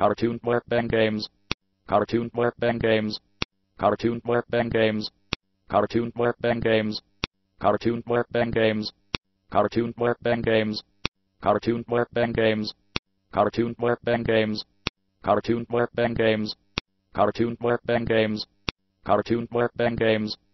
cartoonetworkbengames, cartoonetworkbengames, cartoonetworkbengames, cartoonetworkbengames, cartoonetworkbengames, cartoonetworkbengames, cartoonetworkbengames, cartoonetworkbengames, cartoonetworkbengames, cartoonetworkbengames, cartoonetworkbengames,